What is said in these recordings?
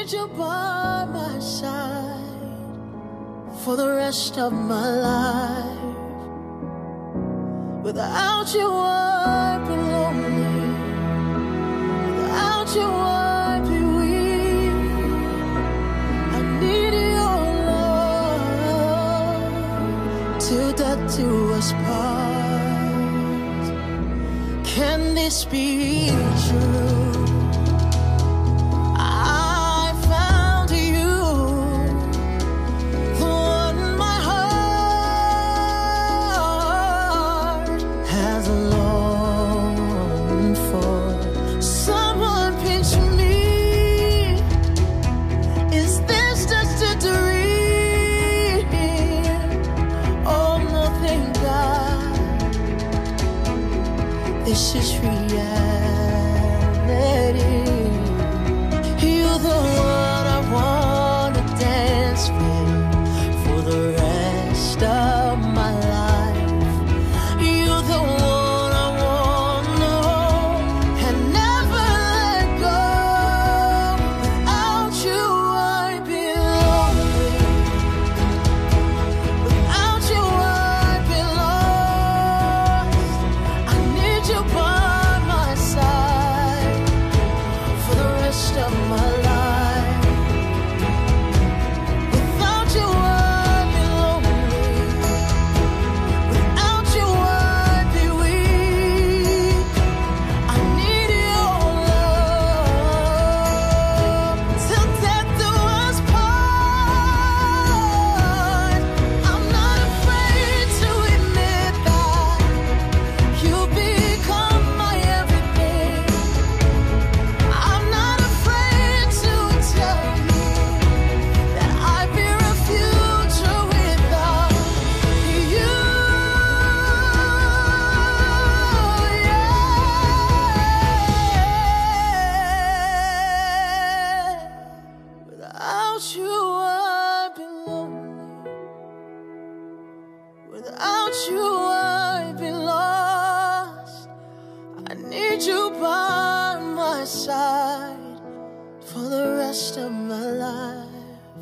need you by my side for the rest of my life. Without you I'd be lonely. Without you I'd be weak. I need your love till death do us part. Can this be true? This is reality. You're the one I wanna dance with for the rest of my life. You're the one I wanna hold and never let go. Without you I'd be lonely. Without you I'd be lost. I need you by my side for the rest of my life. Without you I'd be lonely. Without you I'd be weak. I need your love till death do us part. I'm not afraid to admit that you become my everything. I'm not afraid to tell you that I fear a future without you. Without you I'd be lonely. Without you I'd be lost. I need you by my side for the rest of my life.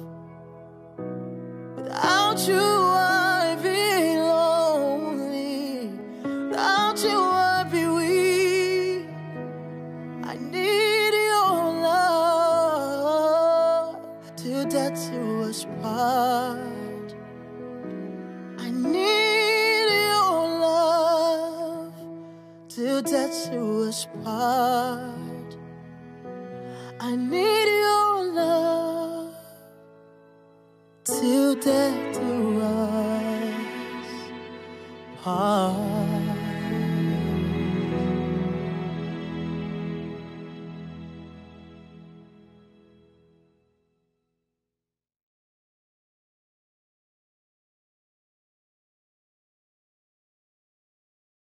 Without you I'd be lonely. Without you I'd be weak. I need your love till death do us part. I need your love till death do us part. I need your love till death do us part.